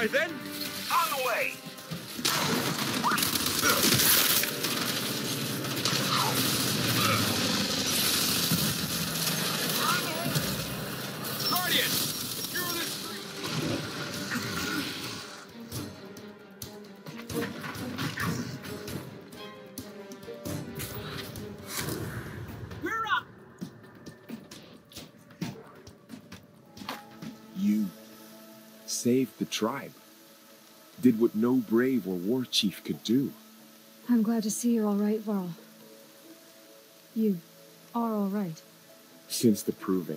right then. On the way. Guardian, secure this street. We're up. You saved the tribe. Did what no brave or war chief could do. I'm glad to see you're all right, Varl. You are all right. Since the proving.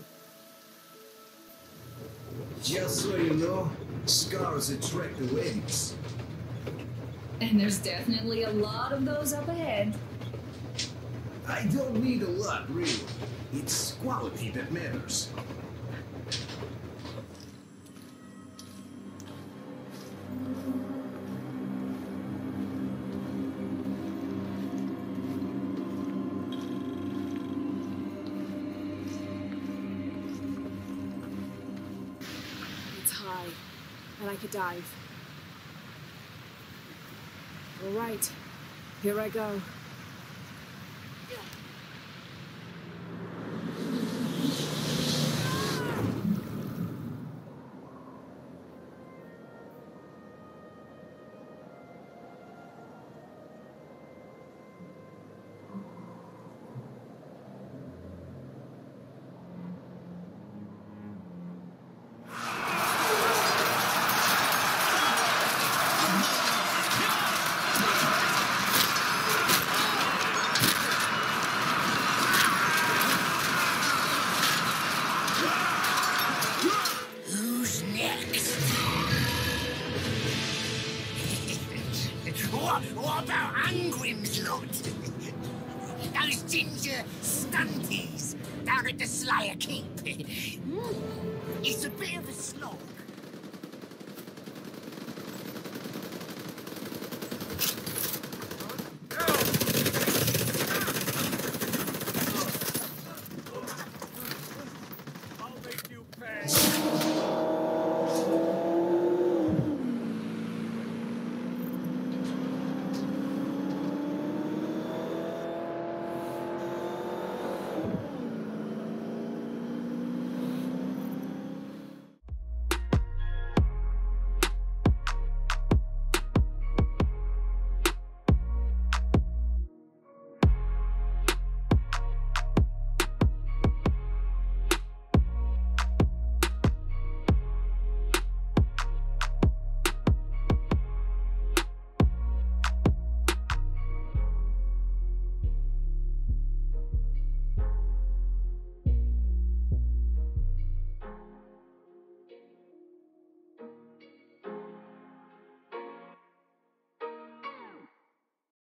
Just so you know, scars attract awareness. And there's definitely a lot of those up ahead. I don't need a lot, really. It's quality that matters. It's high, and I could dive. All right, here I go. Who's next? What about Angrim's lot? Those ginger stunties down at the Slayer Keep. It's a bit of a slog,